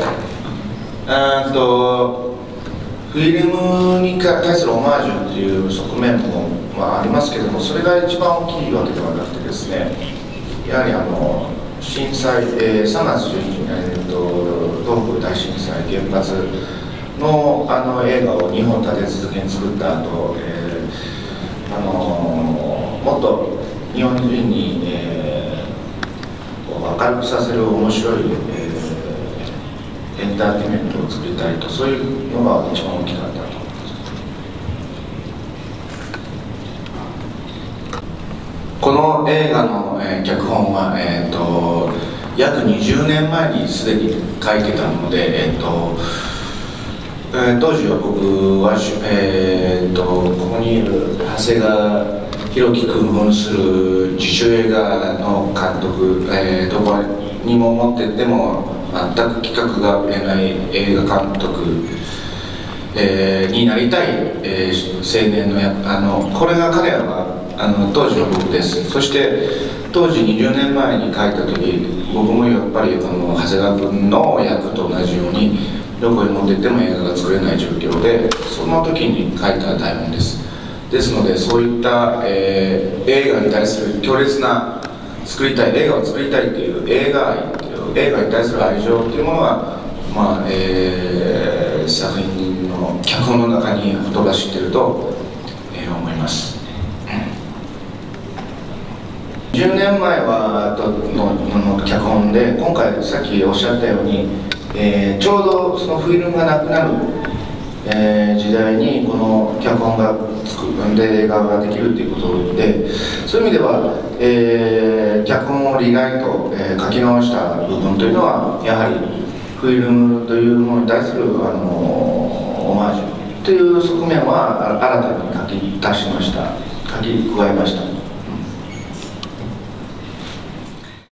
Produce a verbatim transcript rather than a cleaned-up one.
えーっとフィルムに対するオマージュっていう側面も、まあ、ありますけども、それが一番大きいわけではなくてですね、やはりあの震災、えー、さんがつじゅうににちに、えー、と東北大震災原発の、あの映画をにほん立て続けに作った後、えーあのもっと日本人に、えー、明るくさせる面白い、えーエンターテインメントを作りたいと、そういうのが一番大きかったと思います。この映画の、えー、脚本は、えー、と約にじゅうねんまえにすでに書いてたので、えーとえー、当時は僕は、えー、とここにいる長谷川博己君扮する自主映画の監督、えー、どこにも持ってっても全く企画が売れない映画監督、えー、になりたい、えー、青年のやあのこれが彼らはあの当時の僕です。そして当時にじゅうねんまえに書いた時、僕もやっぱりあの長谷川君の役と同じようにどこに持って行っても映画が作れない状況で、その時に書いた台本です。ですのでそういった、えー、映画に対する強烈な作りたい映画を作りたいっていう映画愛っていう映画に対する愛情っていうものが、まあえー、作品の脚本の中にほとばしっていると、えー、思います。じゅうねんまえはと の, の脚本で、今回さっきおっしゃったように、えー、ちょうどそのフィルムがなくなる、えー、時代にこの脚本が作るんで映画ができるということで、そういう意味では、えー、脚本をリライト、えー、書き直した部分というのはやはりフィルムというものに対する、あのオマージュという側面は新たに書き足しました書き加えました。